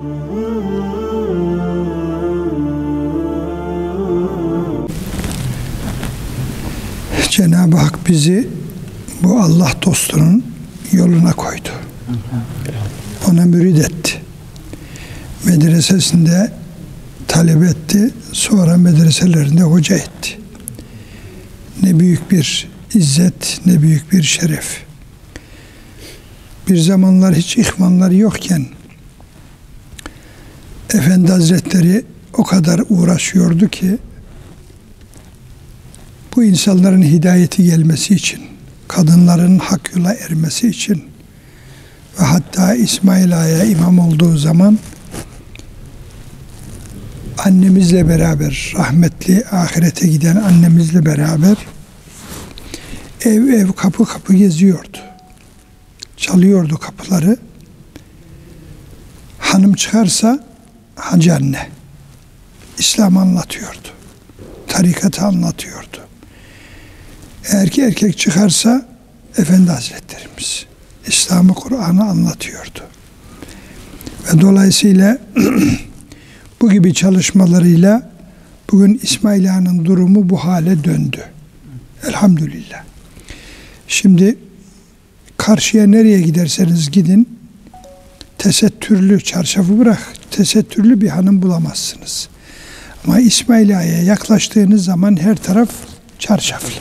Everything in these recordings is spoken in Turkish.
Cenab-ı Hak bizi bu Allah dostunun yoluna koydu. Ona mürid etti. Medresesinde talep etti. Sonra medreselerinde hoca etti. Ne büyük bir izzet, ne büyük bir şeref. Bir zamanlar hiç ihvanları yokken Efendi Hazretleri o kadar uğraşıyordu ki bu insanların hidayeti gelmesi için, kadınların hak yola ermesi için ve hatta İsmail Ağa'ya imam olduğu zaman annemizle beraber, rahmetli ahirete giden annemizle beraber ev ev kapı kapı geziyordu. Çalıyordu kapıları. Hanım çıkarsa Hacı anne İslam anlatıyordu. Tarikatı anlatıyordu. Eğer ki erkek çıkarsa Efendi Hazretlerimiz İslam'ı, Kur'an'ı anlatıyordu. Ve dolayısıyla bu gibi çalışmalarıyla bugün İsmail Ağa'nın durumu bu hale döndü. Elhamdülillah. Şimdi karşıya nereye giderseniz gidin, tesettürlü, çarşafı bırak, tesettürlü bir hanım bulamazsınız. Ama İsmail Ağa'ya yaklaştığınız zaman her taraf çarşaflı.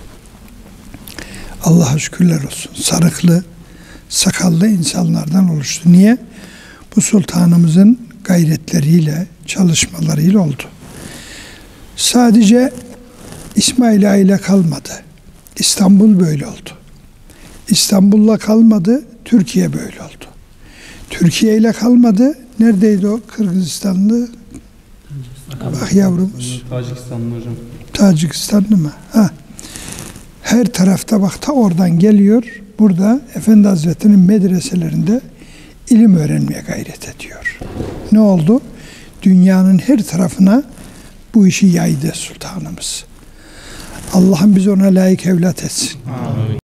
Allah'a şükürler olsun. Sarıklı, sakallı insanlardan oluştu. Niye? Bu sultanımızın gayretleriyle, çalışmalarıyla oldu. Sadece İsmail Ağa ile kalmadı. İstanbul böyle oldu. İstanbul'la kalmadı, Türkiye böyle oldu. Türkiye ile kalmadı, neredeydi o Kırgızistanlı? Bak yavrumuz. Tacikistanlı hocam. Tacikistanlı mı? Ha. Her tarafta bak ta oradan geliyor. Burada Efendi Hazretleri'nin medreselerinde ilim öğrenmeye gayret ediyor. Ne oldu? Dünyanın her tarafına bu işi yaydı sultanımız. Allah'ım biz ona layık evlat etsin. Amin.